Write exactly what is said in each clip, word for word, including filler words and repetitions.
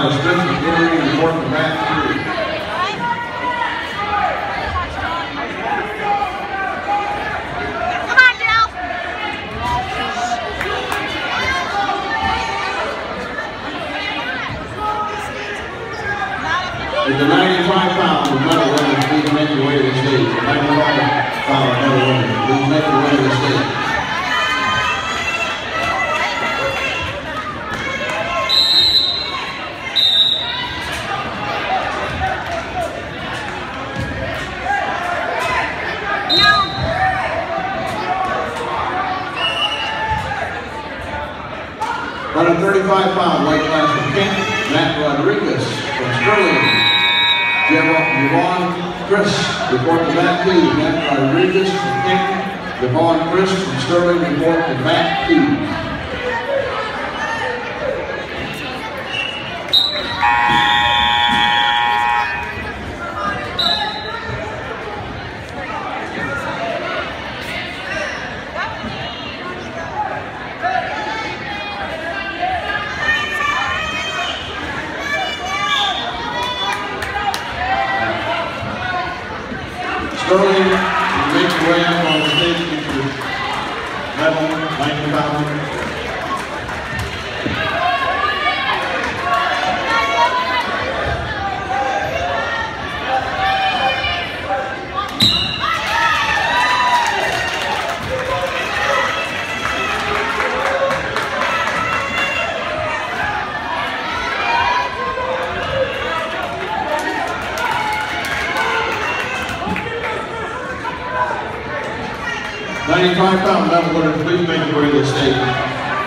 Tyler Smith from Orien report to Matt three. At the ninety-five pound, the medal winners, please make your way to the stage. The ninety-five pound medal winners, please make your way to the stage. one thirty-five pound weight class from Kent, Matt Rodriguez from Sterling. Javon Chris report to Matt two. Matt Rodriguez from Kent. Javon Chris from Sterling report to Matt two. Sterling, you make your way up on the stage, get your medal, ninety pound. ninety-five pound medal winners, please make your way to the stage.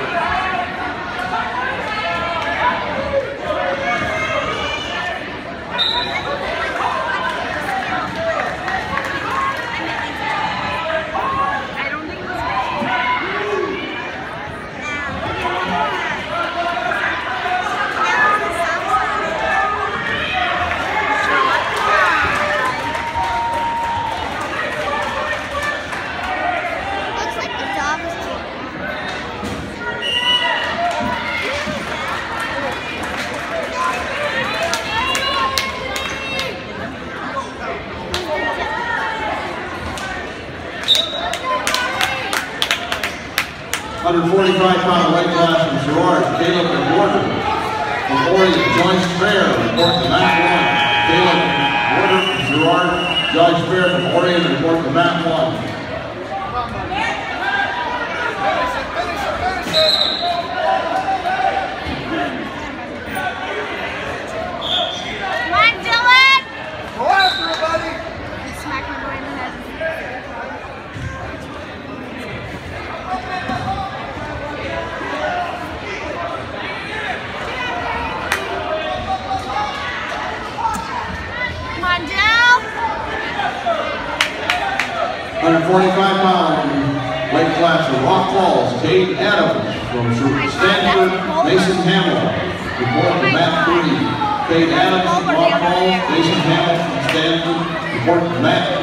one forty-five pound weight class from Gerard, Caleb and Warder. From Orien, Joyce Fair report to Matt one. Caleb Warder from Gerard, Joyce Fair from Orien report to Matt one. one forty-five pound weight class from Rock Falls, Cade Adams from Stanford, Mason Hamill report to Matt three. Cade Adams from Rock Falls, Mason Hamill from Stanford report to Matt